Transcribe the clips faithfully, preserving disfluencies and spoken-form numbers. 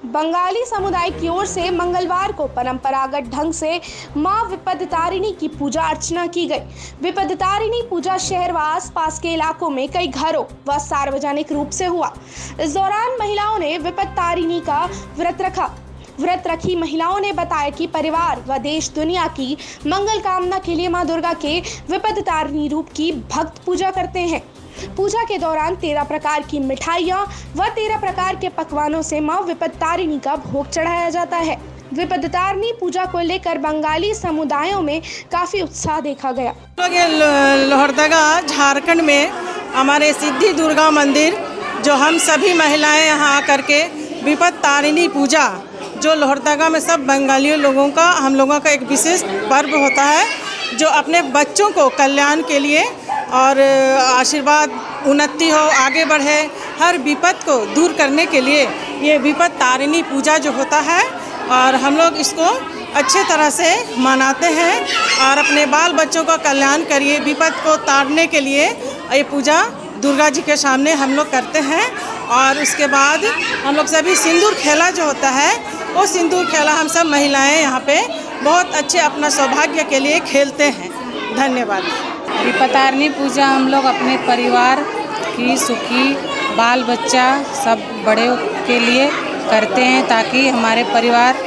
बंगाली समुदाय की ओर से मंगलवार को परंपरागत ढंग से मां विपदतारिणी की पूजा अर्चना की गई। विपदतारिणी पूजा शहर व आसपास के इलाकों में कई घरों व सार्वजनिक रूप से हुआ। इस दौरान महिलाओं ने विपदतारिणी का व्रत रखा। व्रत रखी महिलाओं ने बताया कि परिवार व देश दुनिया की मंगल कामना के लिए मां दुर्गा के विपदतारिणी रूप की भक्त पूजा करते हैं। पूजा के दौरान तेरह प्रकार की मिठाइयाँ व तेरह प्रकार के पकवानों से मां विपदतारिणी का भोग चढ़ाया जाता है। विपदतारिणी पूजा को लेकर बंगाली समुदायों में काफी उत्साह देखा गया। लोहरदगा झारखंड में हमारे सिद्धि दुर्गा मंदिर, जो हम सभी महिलाएं यहाँ आकर के विपदतारिणी पूजा, जो लोहरदगा में सब बंगाली लोगों का हम लोगों का एक विशेष पर्व होता है, जो अपने बच्चों को कल्याण के लिए और आशीर्वाद उन्नति हो, आगे बढ़े, हर विपद को दूर करने के लिए ये विपदतारिणी पूजा जो होता है, और हम लोग इसको अच्छे तरह से मनाते हैं और अपने बाल बच्चों का कल्याण करिए, विपद को तारने के लिए ये पूजा दुर्गा जी के सामने हम लोग करते हैं। और उसके बाद हम लोग सभी सिंदूर खेला जो होता है, वो सिंदूर खेला हम सब महिलाएं यहाँ पे बहुत अच्छे अपना सौभाग्य के लिए खेलते हैं। धन्यवाद। विपदतारिणी पूजा हम लोग अपने परिवार की सुखी बाल बच्चा सब बड़े के लिए करते हैं, ताकि हमारे परिवार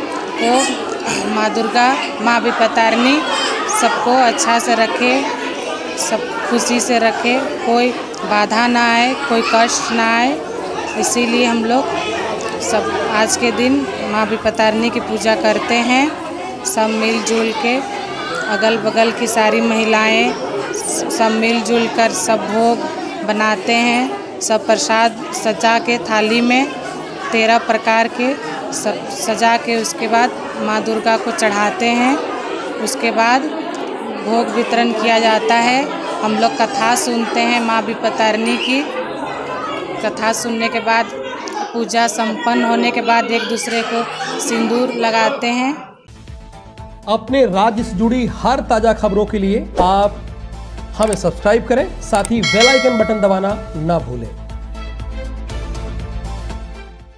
को माँ दुर्गा, माँ विपदतारिणी सबको अच्छा से रखे, सब खुशी से रखे, कोई बाधा ना आए, कोई कष्ट ना आए। इसीलिए हम लोग सब आज के दिन माँ विपदतारिणी की पूजा करते हैं। सब मिलजुल के, अगल बगल की सारी महिलाएं सब मिलजुल कर सब भोग बनाते हैं। सब प्रसाद सजा के थाली में तेरह प्रकार के सब सजा के उसके बाद माँ दुर्गा को चढ़ाते हैं। उसके बाद भोग वितरण किया जाता है। हम लोग कथा सुनते हैं माँ विपदतारिणी की। कथा सुनने के बाद पूजा संपन्न होने के बाद एक दूसरे को सिंदूर लगाते हैं। अपने राज्य से जुड़ी हर ताजा खबरों के लिए आप हमें सब्सक्राइब करें, साथ ही बेल आइकन बटन दबाना ना भूलें।